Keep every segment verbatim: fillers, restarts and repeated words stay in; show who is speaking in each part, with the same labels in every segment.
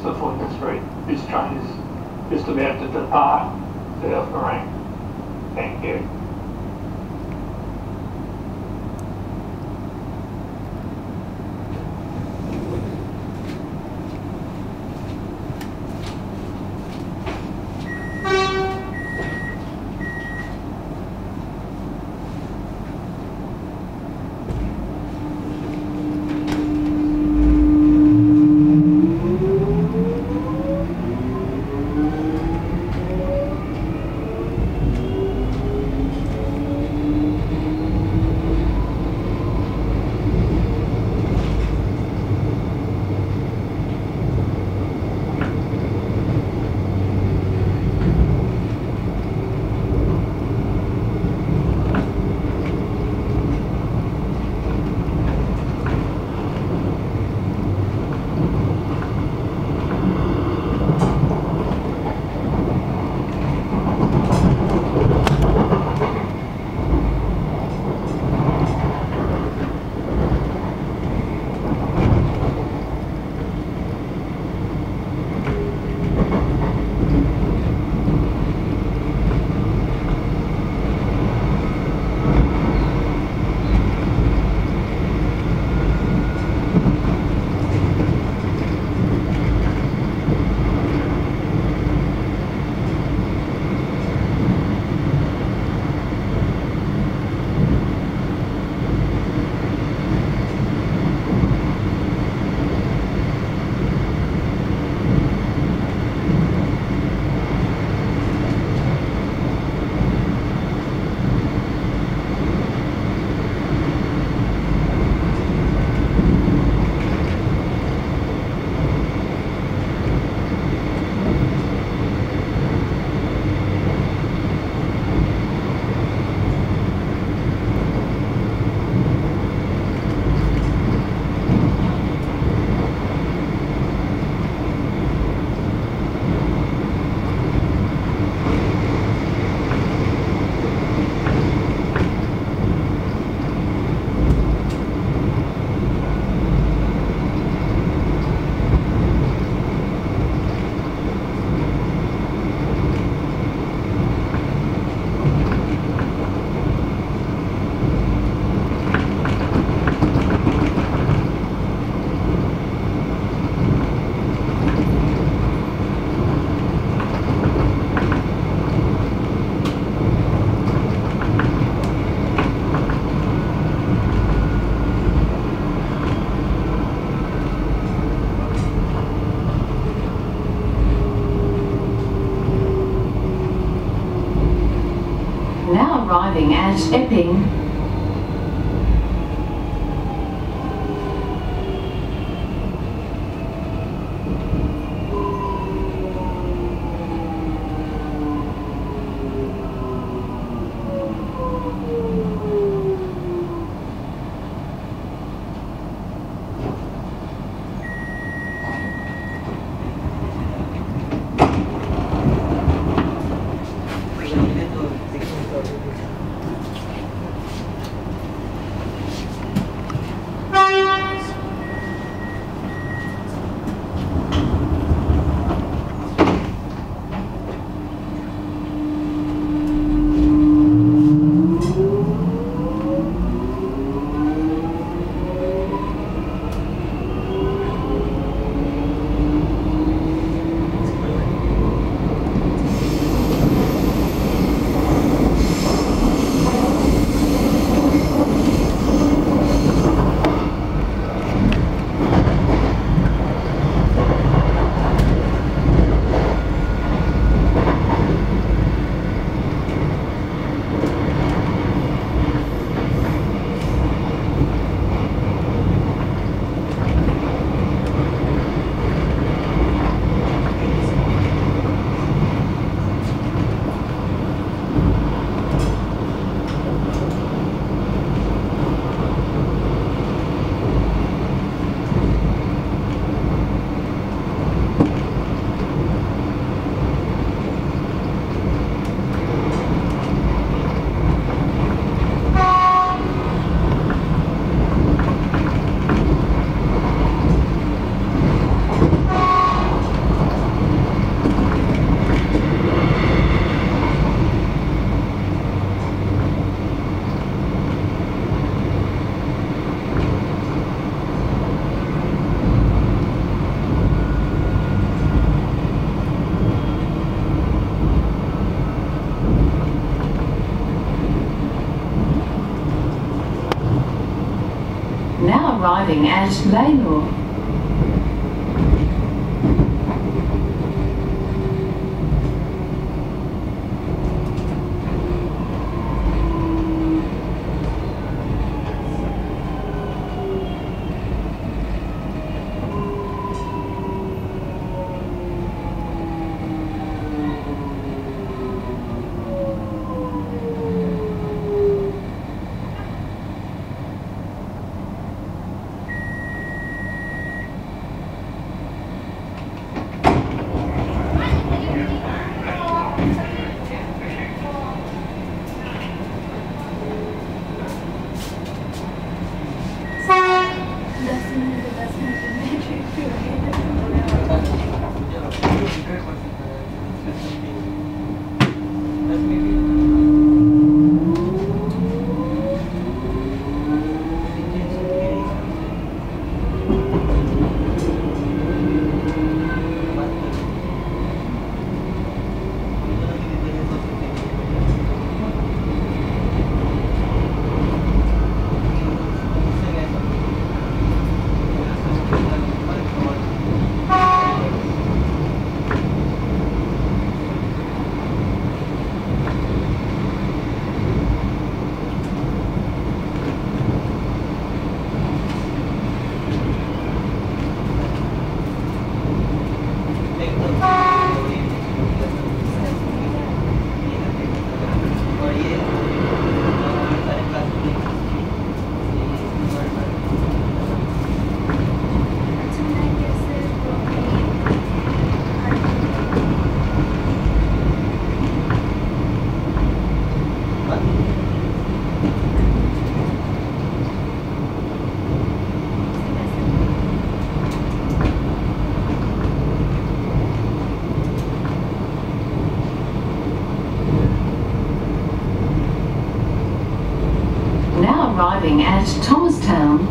Speaker 1: the Flinders Street. This train is just about to depart South Morang. Thank you.
Speaker 2: Arriving at Epping. arriving at Laylor. Arriving at Thomastown.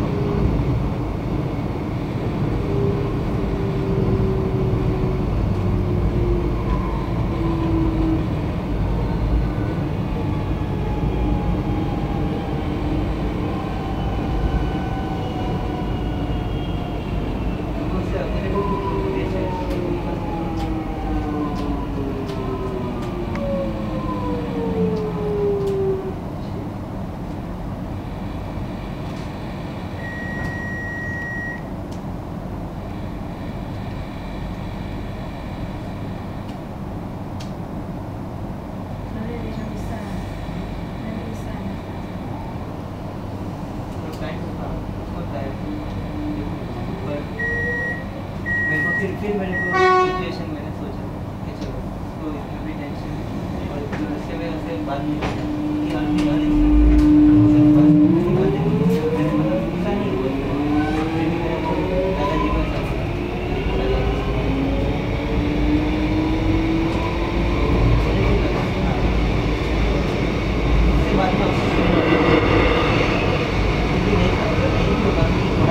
Speaker 3: फिर मैंने को situation मैंने सोचा कि चलो तो इसमें भी टेंशन और वैसे में वैसे बाद में कि हर भी हर इंसान बस मैंने मतलब पता नहीं हुआ फिर भी मेरे को दादाजी का साथ उसके बाद में नहीं था नहीं तो बाकी थोड़ा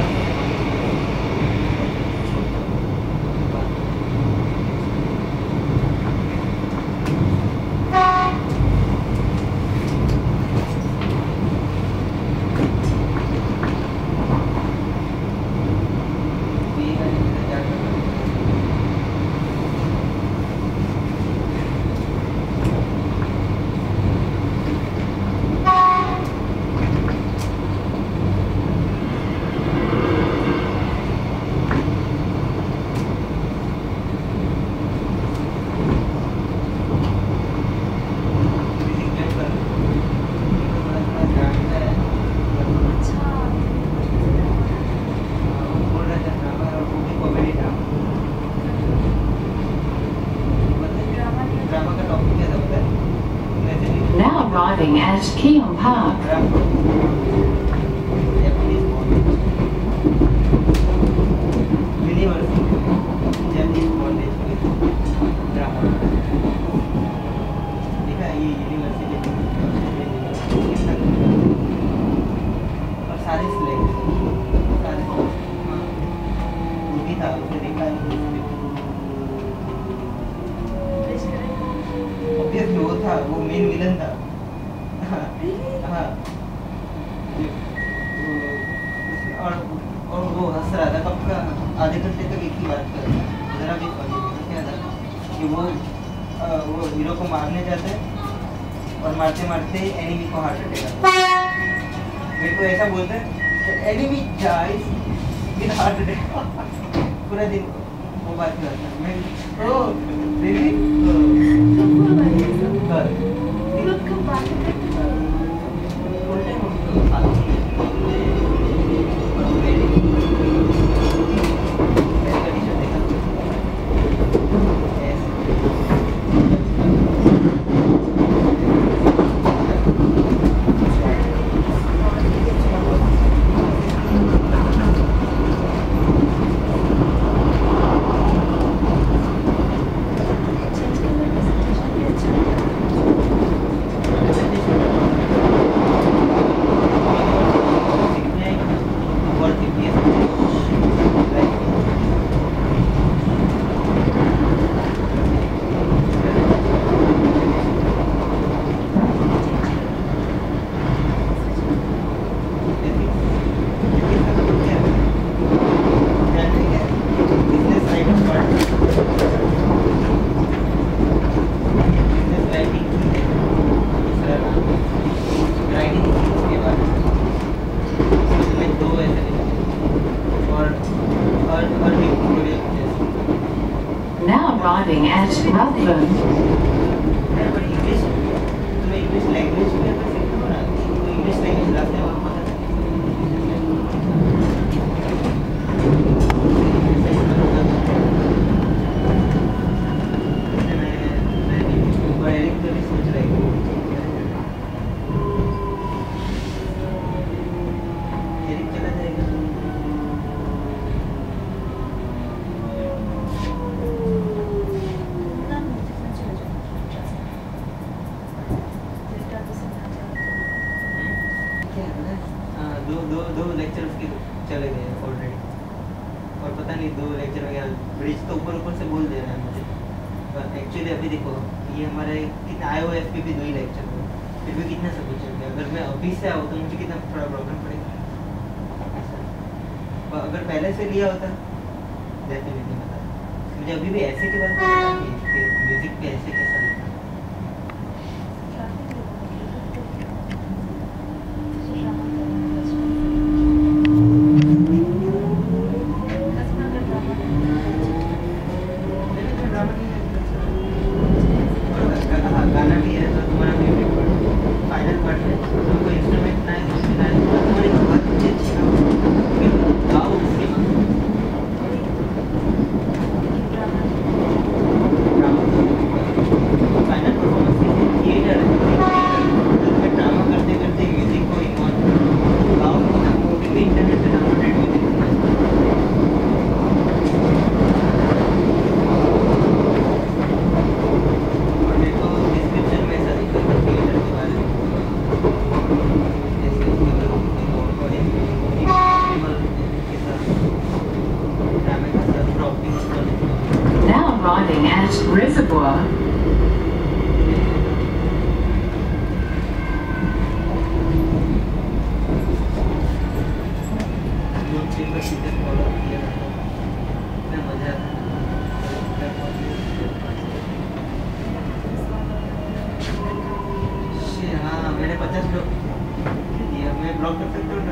Speaker 2: Now arriving at Keon Park.
Speaker 3: वो मेन विलन था हाँ और और पंद्रह बीस वाली में क्या था कि वो आ, वो हीरो को मारने जाते हैं और मारते मारते एनिमी को हार्ट अटैक आता है। मेरे को ऐसा बोलते हैं enemy dies with heart attack. पूरा दिन वो बात करता है। मैं ओ रियली
Speaker 4: लोग कब बात करते हैं?
Speaker 3: बोलते हैं वो फालतू
Speaker 2: Now arriving at Rutland.
Speaker 3: English language में सीखो ना, इंग्लिश लैंग्वेज लाते हैं वहाँ दो दो दो लेक्चर उसके चले गए ऑलरेडी और पता नहीं दो लेक्चर वगैरह ब्रिज तो ऊपर ऊपर से बोल दे रहा है मुझे, पर एक्चुअली अभी देखो ये हमारे कितना आए हुए एफ पी भी दो ही लेक्चर हुए, फिर भी कितना सब कुछ चल गया। अगर मैं अभी से आऊँ तो मुझे कितना थोड़ा प्रॉब्लम पड़ेगा ऐसा। अगर पहले से लिया होता डेफिनेटली पता मुझे अभी भी ऐसे के बारे में पता नहीं कि म्यूजिक पे ऐसे कैसा लगता है।
Speaker 2: Arriving at Reservoir.
Speaker 3: हाँ मैंने पचास लोग मैं ब्लॉक कर सकता हूँ।